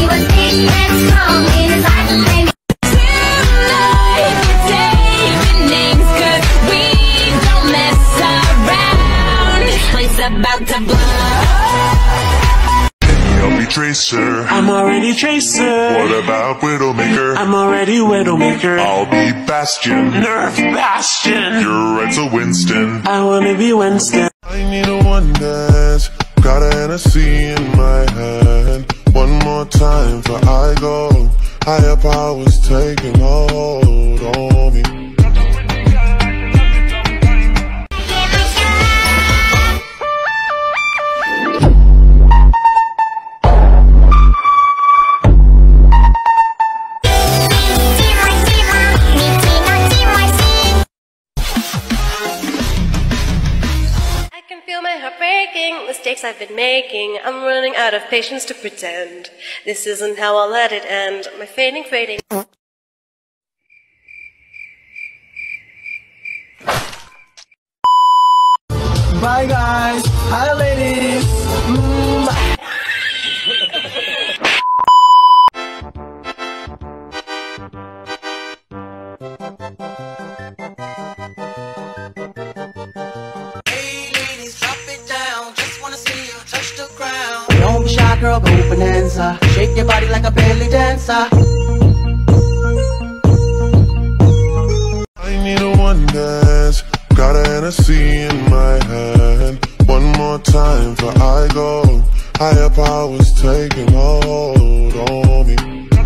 was big and strong in his life and fame. Tonight we're taking names 'cause we don't mess around. This place about to blow. I'll be Tracer. I'm already Tracer. What about Widowmaker? I'm already Widowmaker. I'll be Bastion. Nerf Bastion. You're right, so Winston. I wanna be Winston. I need a one dance. Got a Hennessy in my hand. One more time for I go. Higher powers taking hold on me. Mistakes I've been making, I'm running out of patience to pretend. This isn't how I'll let it end. My fading. Bye guys, hi ladies. Don't be shy, girl, go bonanza. Shake your body like a belly dancer. I need a one dance. Got a Hennessy in my hand. One more time for I go. Higher powers taking hold on me.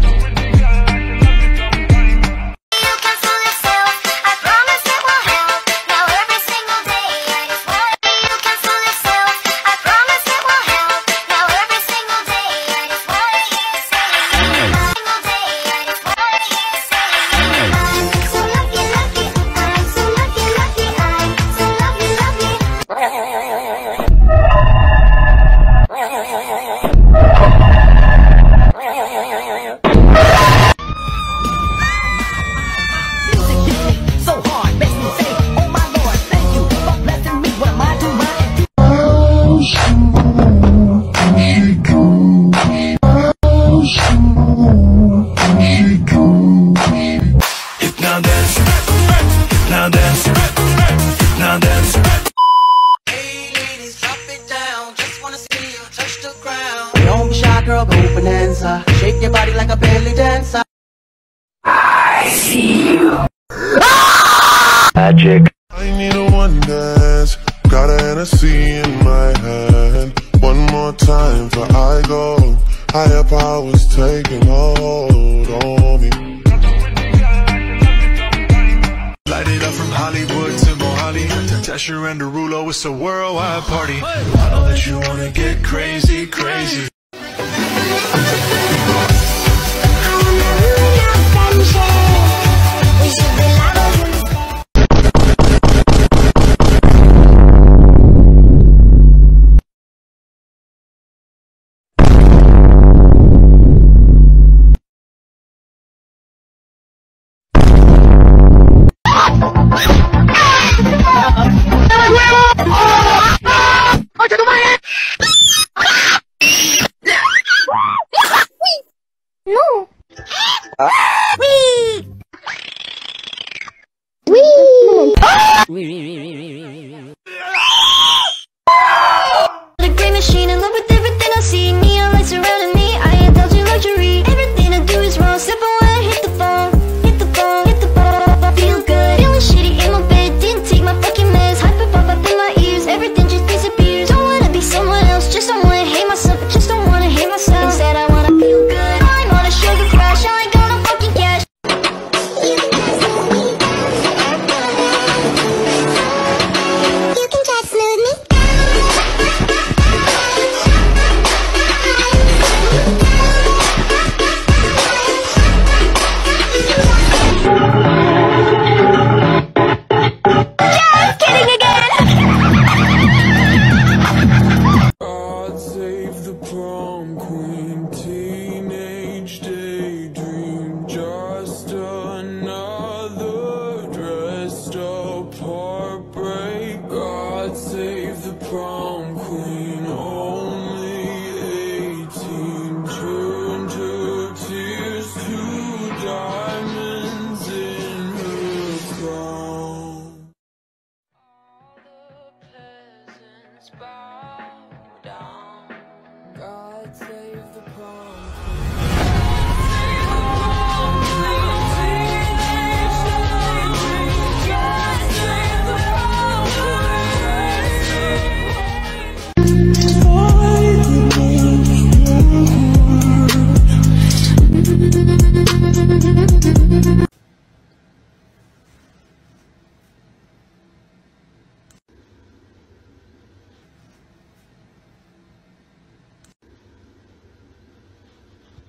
Don't be shy, girl, go bonanza. Shake your body like a belly dancer. I see you. Magic. I need a one dance. Got a Hennessy in my hand. One more time for I go. Higher powers taking hold on me. Light it up from Hollywood to Mohali, to Tesher and Derulo, it's a worldwide party. I know that you wanna get crazy, crazy. ¡Oye, tu madre!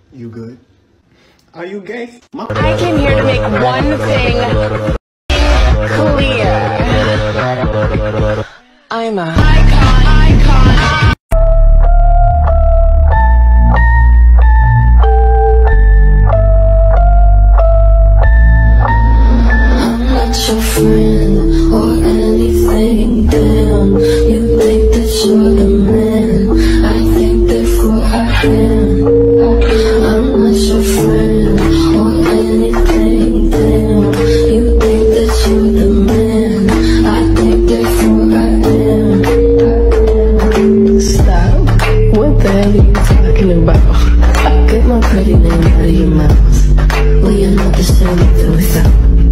You good? Are you gay? I came here to make one thing clear. I'm a icon. I'm not your friend or anything, damn. You think that you're the man, I think therefore I am. I'm not your friend or anything, damn. You think that you're the man, I think therefore I am. Stop. What the hell are you talking about? Get my pretty name out of your mouth. We are not the same without.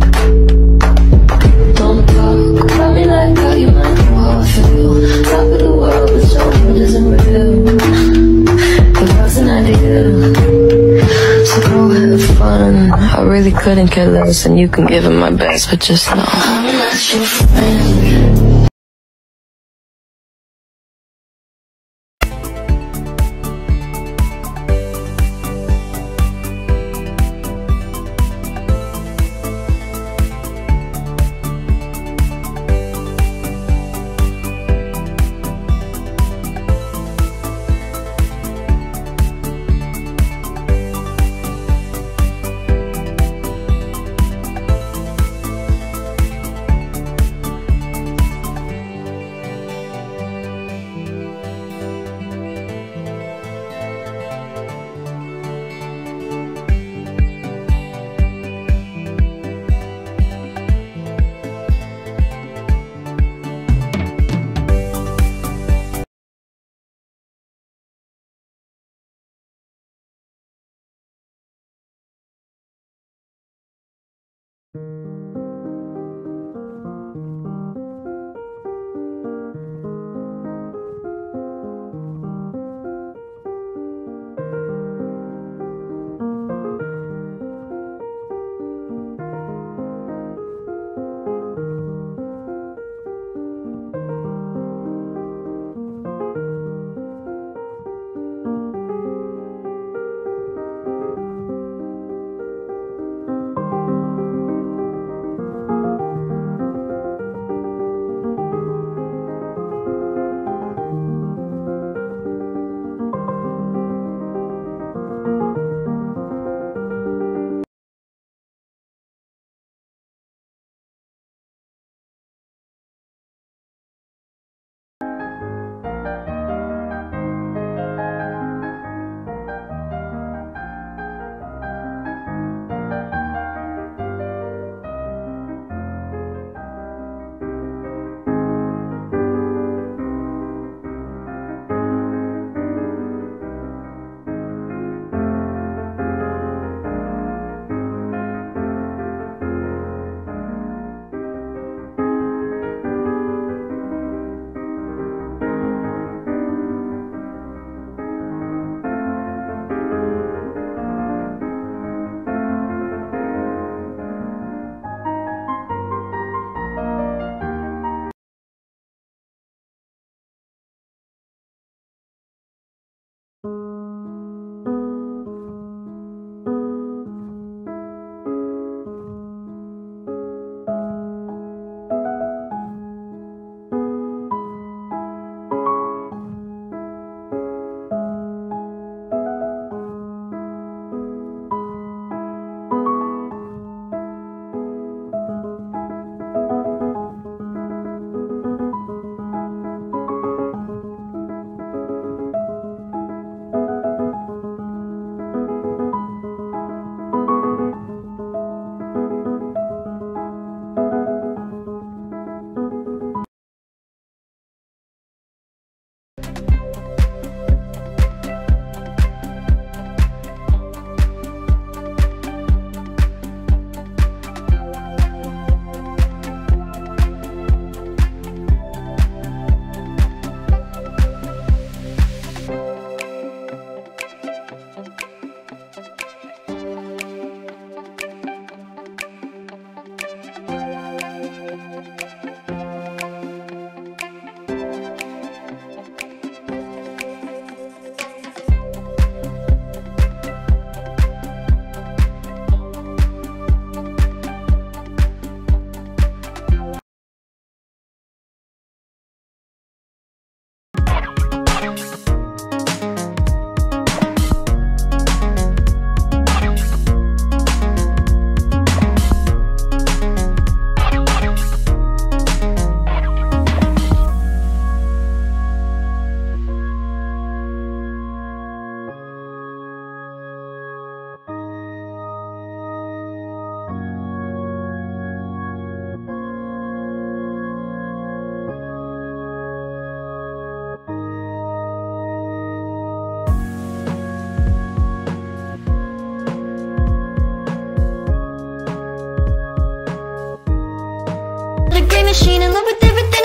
Don't talk about me like how you might know how I feel. Top of the world, but so much isn't real. It wasn't ideal. So go have fun. I really couldn't care less, and you can give it my best, but just know I'm not your friend.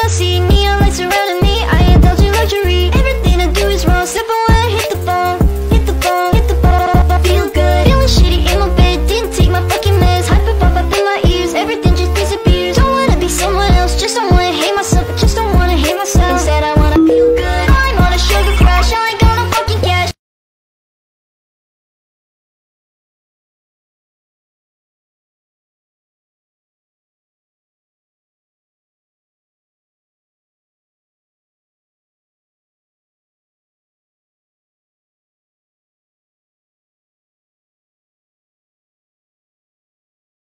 cannot see. Neon lights surrounding me, I indulge in luxury. Everything I do is wrong, simple